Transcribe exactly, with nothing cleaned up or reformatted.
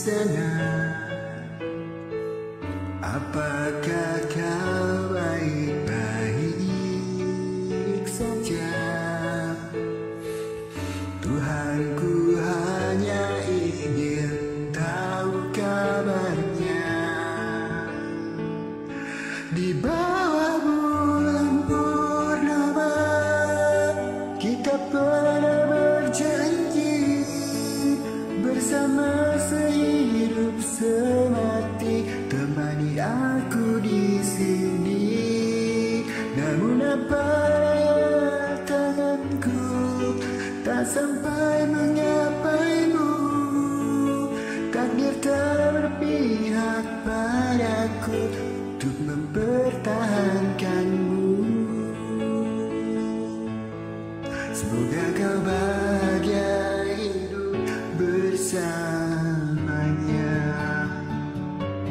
sana. Apakah kau baik-baik saja? Tuhanku hanya ingin tahu kabarnya. Di bawah bulan purnama kita pernah berjanji bersama sehidup semati, temani aku di sini. Namun apa daya tanganku tak sampai mengapaimu. Takdir tak berpihak padaku untuk mempertahankanmu. Semoga kau bahagia.